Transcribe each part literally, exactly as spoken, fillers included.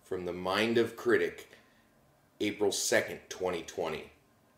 From the Mind of Critic, April second, twenty twenty.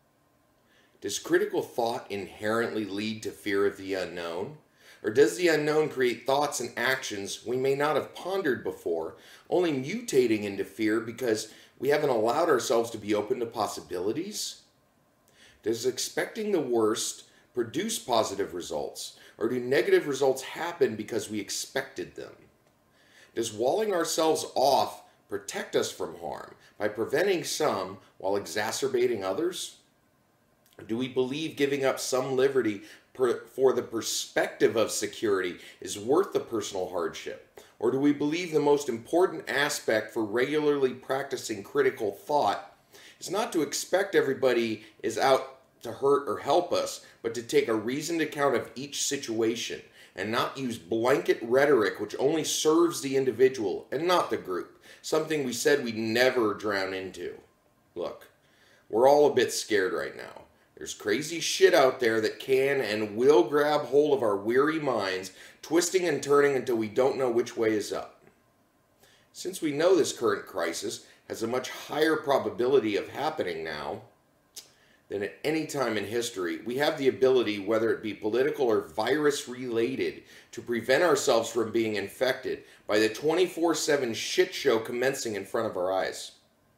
Does critical thought inherently lead to fear of the unknown? Or does the unknown create thoughts and actions we may not have pondered before, only mutating into fear because we haven't allowed ourselves to be open to possibilities? Does expecting the worst produce positive results, or do negative results happen because we expected them? Does walling ourselves off protect us from harm by preventing some while exacerbating others? Do we believe giving up some liberty per, for the perspective of security is worth the personal hardship? Or do we believe the most important aspect for regularly practicing critical thought is not to expect everybody is out to hurt or help us, but to take a reasoned account of each situation and not use blanket rhetoric which only serves the individual and not the group, something we said we'd never drown into? Look, we're all a bit scared right now. There's crazy shit out there that can and will grab hold of our weary minds, twisting and turning until we don't know which way is up. Since we know this current crisis has a much higher probability of happening now than at any time in history, we have the ability, whether it be political or virus related, to prevent ourselves from being infected by the twenty-four seven shit show commencing in front of our eyes.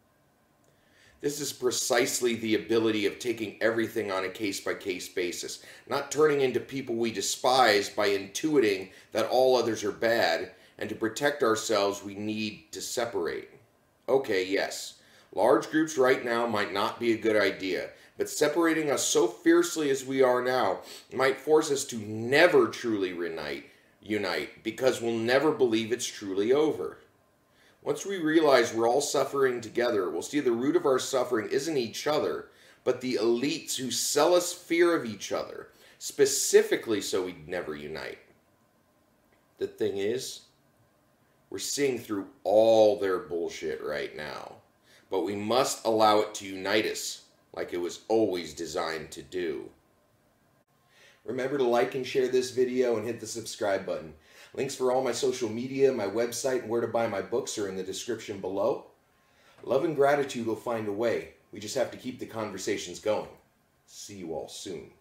This is precisely the ability of taking everything on a case-by-case basis, not turning into people we despise by intuiting that all others are bad, and to protect ourselves we need to separate. Okay, yes, large groups right now might not be a good idea, but separating us so fiercely as we are now might force us to never truly unite, unite because we'll never believe it's truly over. Once we realize we're all suffering together, we'll see the root of our suffering isn't each other, but the elites who sell us fear of each other, specifically so we'd never unite. The thing is, we're seeing through all their bullshit right now, but we must allow it to unite us like it was always designed to do. Remember to like and share this video and hit the subscribe button. Links for all my social media, my website, and where to buy my books are in the description below. Love and gratitude will find a way. We just have to keep the conversations going. See you all soon.